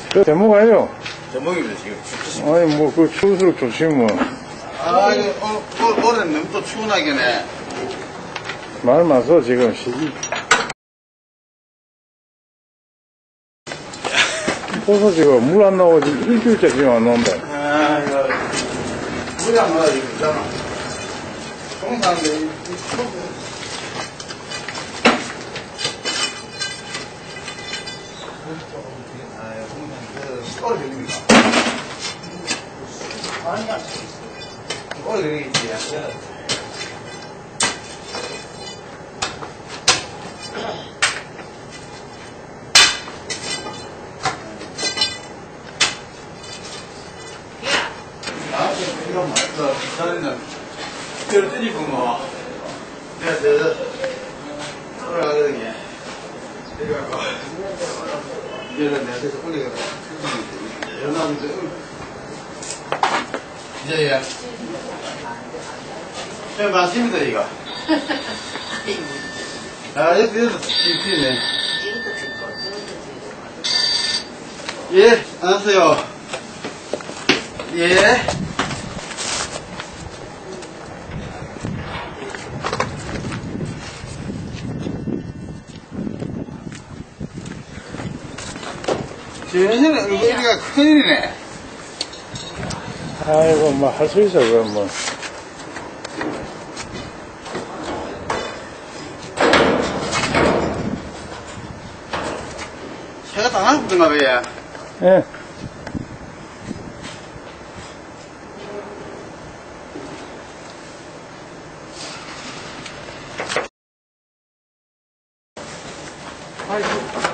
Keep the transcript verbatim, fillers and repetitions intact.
저 대목 아니요? 제목입니다, 지금. 아니, 뭐, 그 추울수록 좋지, 뭐. 아, 이거, 어, 올, 올해는 너무 또 추운 하겠네. 말 마서, 지금, 시기. 벌써 지금 물 안 나오고 지금 일주일째 지금 안 나온다. 아, 이거, 물이 안 나와, 이거, 있잖아. 공사하는데, 이, 이, 아, 공사하는데, 숟가락 들립니까? 아니야. 숟가락 들리겠지, 야. 아, 이거 맞다. 저는 뼈 뜯이고 뭐. 내가 저 올라가거든요. 그래갖고 이제는 내가 그래서 올리가 연합에서 이제 야. 저 맞습니다 이거. 아, 여기 여기서 있네. 예, 안녕하세요. 예. 전에는 얼굴이가 큰일이네. 아이고, 뭐, 할 수 있어, 그럼 뭐. 새가 당하고 있던가 봐요. 예. 아이고.